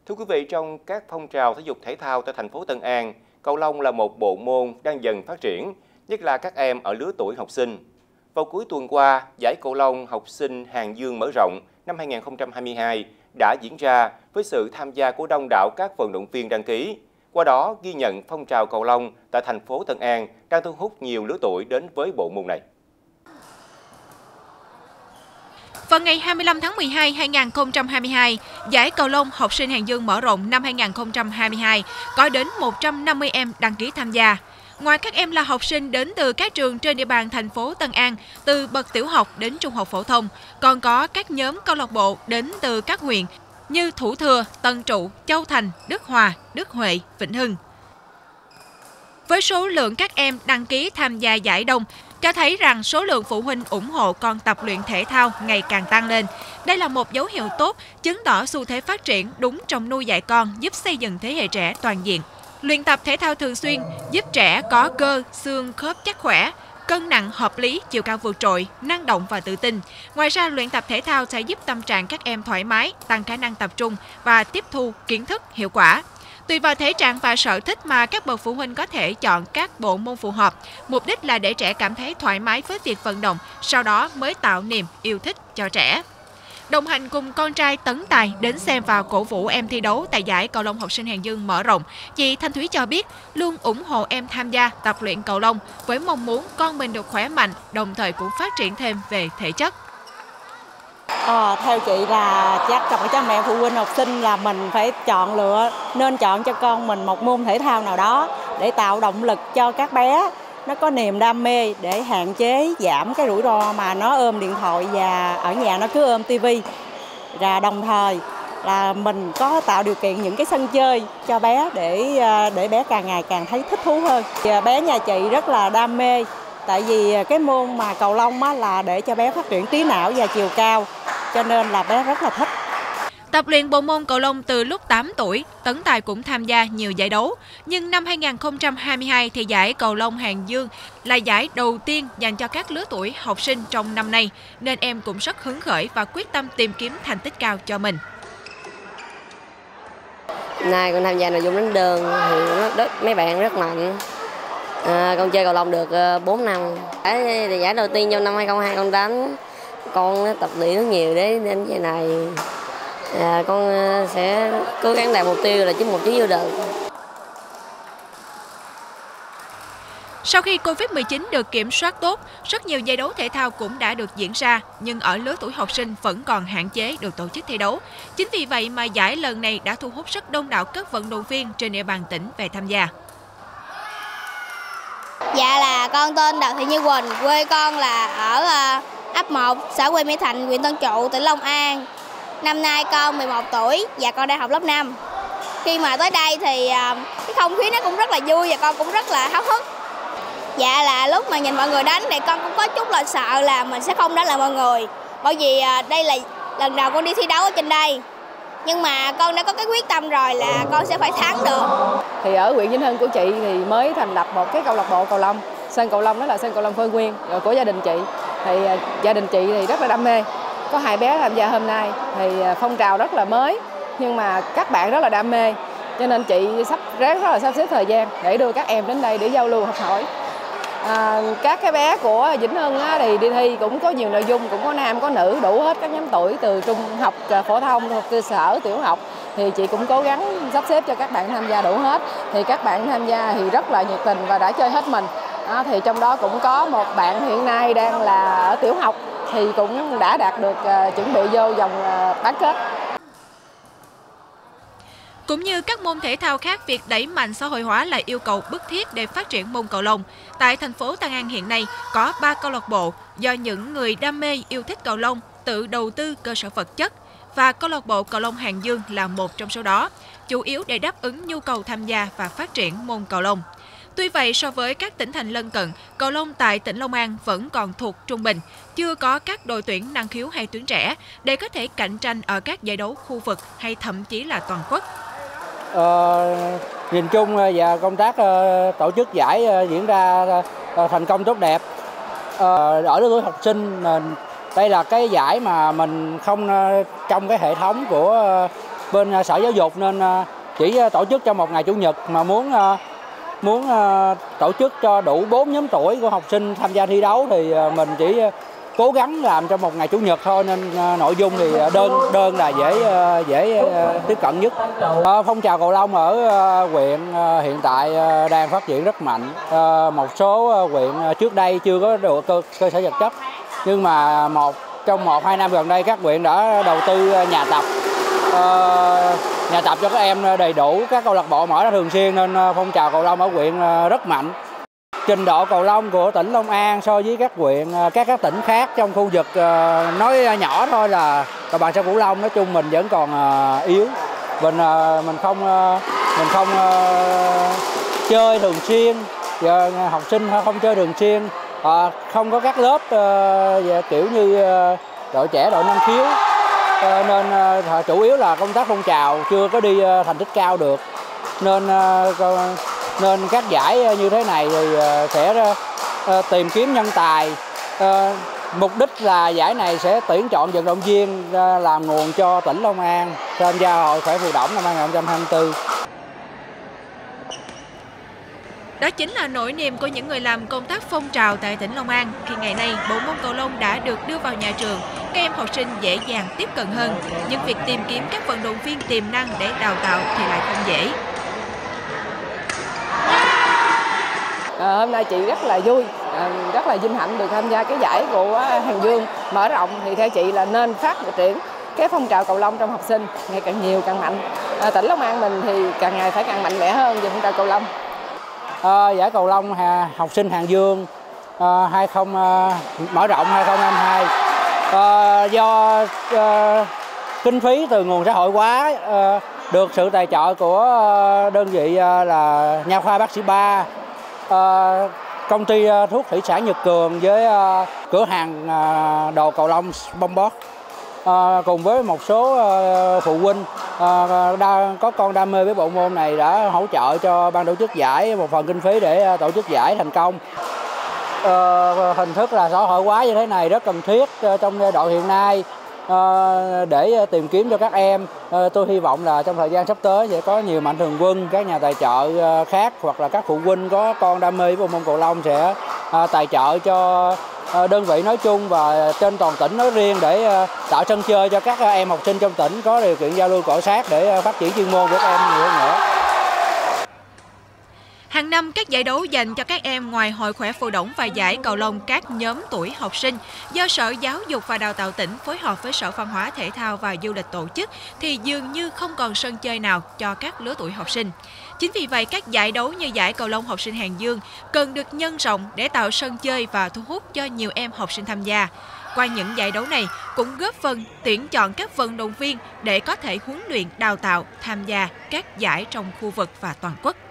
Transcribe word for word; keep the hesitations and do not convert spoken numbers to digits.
Thưa quý vị, trong các phong trào thể dục thể thao tại thành phố Tân An, cầu lông là một bộ môn đang dần phát triển, nhất là các em ở lứa tuổi học sinh. Vào cuối tuần qua, giải cầu lông học sinh Hàng Dương mở rộng năm hai nghìn không trăm hai mươi hai đã diễn ra với sự tham gia của đông đảo các vận động viên đăng ký. Qua đó, ghi nhận phong trào cầu lông tại thành phố Tân An đang thu hút nhiều lứa tuổi đến với bộ môn này. Vào ngày hai mươi lăm tháng mười hai năm hai nghìn không trăm hai mươi hai, giải cầu lông học sinh Hàng Dương mở rộng năm hai nghìn không trăm hai mươi hai có đến một trăm năm mươi em đăng ký tham gia. Ngoài các em là học sinh đến từ các trường trên địa bàn thành phố Tân An, từ bậc tiểu học đến trung học phổ thông, còn có các nhóm câu lạc bộ đến từ các huyện như Thủ Thừa, Tân Trụ, Châu Thành, Đức Hòa, Đức Huệ, Vĩnh Hưng. Với số lượng các em đăng ký tham gia giải đông, cho thấy rằng số lượng phụ huynh ủng hộ con tập luyện thể thao ngày càng tăng lên. Đây là một dấu hiệu tốt, chứng tỏ xu thế phát triển đúng trong nuôi dạy con, giúp xây dựng thế hệ trẻ toàn diện. Luyện tập thể thao thường xuyên giúp trẻ có cơ, xương, khớp chắc khỏe, cân nặng hợp lý, chiều cao vượt trội, năng động và tự tin. Ngoài ra, luyện tập thể thao sẽ giúp tâm trạng các em thoải mái, tăng khả năng tập trung và tiếp thu kiến thức hiệu quả. Tùy vào thể trạng và sở thích mà các bậc phụ huynh có thể chọn các bộ môn phù hợp. Mục đích là để trẻ cảm thấy thoải mái với việc vận động, sau đó mới tạo niềm yêu thích cho trẻ. Đồng hành cùng con trai Tấn Tài đến xem và cổ vũ em thi đấu tại giải cầu lông học sinh Hàng Dương mở rộng, chị Thanh Thúy cho biết luôn ủng hộ em tham gia tập luyện cầu lông với mong muốn con mình được khỏe mạnh, đồng thời cũng phát triển thêm về thể chất. À, theo chị là chắc cả cha mẹ phụ huynh học sinh là mình phải chọn lựa, nên chọn cho con mình một môn thể thao nào đó để tạo động lực cho các bé nó có niềm đam mê, để hạn chế giảm cái rủi ro mà nó ôm điện thoại và ở nhà nó cứ ôm tivi. Và đồng thời là mình có tạo điều kiện những cái sân chơi cho bé để để bé càng ngày càng thấy thích thú hơn. Và bé nhà chị rất là đam mê, tại vì cái môn mà cầu lông á, là để cho bé phát triển trí não và chiều cao, cho nên là bé rất là thích. Tập luyện bộ môn cầu lông từ lúc tám tuổi, Tấn Tài cũng tham gia nhiều giải đấu. Nhưng năm hai nghìn không trăm hai mươi hai thì giải cầu lông Hàng Dương là giải đầu tiên dành cho các lứa tuổi học sinh trong năm nay, nên em cũng rất hứng khởi và quyết tâm tìm kiếm thành tích cao cho mình. Nay con tham gia nội dung đánh đơn thì rất, mấy bạn rất mạnh. À, con chơi cầu lông được bốn năm. Giải, giải đầu tiên trong năm hai nghìn không trăm hai mươi hai con đánh. Con tập luyện rất nhiều để đến giải này. À, con sẽ cố gắng đạt mục tiêu là chiếm một chiếc vô địch. Sau khi Covid mười chín được kiểm soát tốt, rất nhiều giải đấu thể thao cũng đã được diễn ra, nhưng ở lứa tuổi học sinh vẫn còn hạn chế được tổ chức thi đấu. Chính vì vậy mà giải lần này đã thu hút rất đông đảo các vận động viên trên địa bàn tỉnh về tham gia. Dạ là con tên Đào Thị Như Quỳnh, quê con là ở ấp một, xã Quê Mỹ Thạnh, huyện Tân Trụ, tỉnh Long An. Năm nay con mười một tuổi và con đang học lớp năm. Khi mà tới đây thì cái không khí nó cũng rất là vui và con cũng rất là háo hức. Dạ là lúc mà nhìn mọi người đánh thì con cũng có chút là sợ là mình sẽ không đánh lại mọi người. Bởi vì đây là lần đầu con đi thi đấu ở trên đây. Nhưng mà con đã có cái quyết tâm rồi là con sẽ phải thắng được. Thì ở huyện Vĩnh Hưng của chị thì mới thành lập một cái câu lạc bộ cầu lông. Sân cầu lông đó là sân cầu lông Phơi Nguyên của gia đình chị. Thì gia đình chị thì rất là đam mê. Có hai bé tham gia hôm nay thì phong trào rất là mới, nhưng mà các bạn rất là đam mê, cho nên chị sắp rất là sắp xếp thời gian để đưa các em đến đây để giao lưu học hỏi. À, các cái bé của Vĩnh Hưng á, thì đi thi cũng có nhiều nội dung, cũng có nam có nữ, đủ hết các nhóm tuổi từ trung học phổ thông, học cơ sở, tiểu học, thì chị cũng cố gắng sắp xếp cho các bạn tham gia đủ hết. Thì các bạn tham gia thì rất là nhiệt tình và đã chơi hết mình. À, thì trong đó cũng có một bạn hiện nay đang là ở tiểu học thì cũng đã đạt được uh, chuẩn bị vô vòng uh, bán kết. Cũng như các môn thể thao khác, việc đẩy mạnh xã hội hóa là yêu cầu bức thiết để phát triển môn cầu lông. Tại thành phố Tân An hiện nay có ba câu lạc bộ do những người đam mê yêu thích cầu lông tự đầu tư cơ sở vật chất, và câu lạc bộ cầu lông Hàng Dương là một trong số đó, chủ yếu để đáp ứng nhu cầu tham gia và phát triển môn cầu lông. Tuy vậy, so với các tỉnh thành lân cận, cầu lông tại tỉnh Long An vẫn còn thuộc trung bình, chưa có các đội tuyển năng khiếu hay tuyến trẻ để có thể cạnh tranh ở các giải đấu khu vực hay thậm chí là toàn quốc. Ờ, nhìn chung và công tác tổ chức giải diễn ra thành công tốt đẹp. Ờ, ở lứa tuổi học sinh, đây là cái giải mà mình không trong cái hệ thống của bên Sở Giáo dục nên chỉ tổ chức cho một ngày Chủ nhật, mà muốn muốn tổ chức cho đủ bốn nhóm tuổi của học sinh tham gia thi đấu thì mình chỉ cố gắng làm cho một ngày Chủ nhật thôi, nên nội dung thì đơn đơn là dễ dễ tiếp cận nhất. Phong trào cầu lông ở huyện hiện tại đang phát triển rất mạnh. Một số huyện trước đây chưa có được cơ, cơ sở vật chất, nhưng mà một trong một hai năm gần đây các huyện đã đầu tư nhà tập nhà tập cho các em đầy đủ, các câu lạc bộ mở ra thường xuyên, nên phong trào cầu lông ở huyện rất mạnh. Trình độ cầu lông của tỉnh Long An so với các huyện, các các tỉnh khác trong khu vực nói nhỏ thôi là đồng bằng sông Cửu Long nói chung mình vẫn còn yếu. Mình mình không mình không chơi thường xuyên, giờ học sinh không chơi thường xuyên, không có các lớp kiểu như đội trẻ, đội năng khiếu, nên chủ yếu là công tác phong trào chưa có đi thành tích cao được, nên nên các giải như thế này thì sẽ tìm kiếm nhân tài. Mục đích là giải này sẽ tuyển chọn vận động viên làm nguồn cho tỉnh Long An tham gia Hội khỏe phù đổng năm hai nghìn không trăm hai mươi tư. Đó chính là nỗi niềm của những người làm công tác phong trào tại tỉnh Long An, khi ngày nay bộ môn cầu lông đã được đưa vào nhà trường, các em học sinh dễ dàng tiếp cận hơn, nhưng việc tìm kiếm các vận động viên tiềm năng để đào tạo thì lại không dễ. À, hôm nay chị rất là vui, à, rất là vinh hạnh được tham gia cái giải của Hàng Dương mở rộng. Thì theo chị là nên phát triển cái phong trào cầu lông trong học sinh ngày càng nhiều càng mạnh. À, tỉnh Long An mình thì càng ngày phải càng mạnh mẽ hơn về phong trào cầu lông. À, giải cầu lông học sinh Hàng Dương à, hai không à, mở rộng hai không hai hai à, do à, kinh phí từ nguồn xã hội hóa, à, được sự tài trợ của à, đơn vị à, là Nha khoa Bác sĩ Ba, à, công ty à, thuốc thủy sản Nhật Cường với à, cửa hàng à, đồ cầu lông Bombot, à, cùng với một số à, phụ huynh à, đa, có con đam mê với bộ môn này đã hỗ trợ cho ban tổ chức giải một phần kinh phí để à, tổ chức giải thành công. À, hình thức là xã hội hóa như thế này rất cần thiết à, trong giai đoạn hiện nay. À, để tìm kiếm cho các em, à, tôi hy vọng là trong thời gian sắp tới sẽ có nhiều mạnh thường quân, các nhà tài trợ khác hoặc là các phụ huynh có con đam mê với bộ môn cầu lông sẽ à, tài trợ cho à, đơn vị nói chung và trên toàn tỉnh nói riêng để à, tạo sân chơi cho các em học sinh trong tỉnh có điều kiện giao lưu cọ sát để à, phát triển chuyên môn của các em nhiều hơn nữa. Hàng năm, các giải đấu dành cho các em ngoài Hội khỏe phù đổng và giải cầu lông các nhóm tuổi học sinh do Sở Giáo dục và Đào tạo tỉnh phối hợp với Sở Văn hóa Thể thao và Du lịch tổ chức thì dường như không còn sân chơi nào cho các lứa tuổi học sinh. Chính vì vậy, các giải đấu như giải cầu lông học sinh Hàng Dương cần được nhân rộng để tạo sân chơi và thu hút cho nhiều em học sinh tham gia. Qua những giải đấu này cũng góp phần tuyển chọn các vận động viên để có thể huấn luyện, đào tạo, tham gia các giải trong khu vực và toàn quốc.